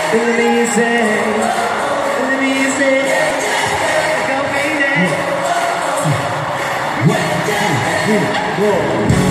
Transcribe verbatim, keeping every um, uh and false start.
Let me say, let me say, go baby. One, two, three, four.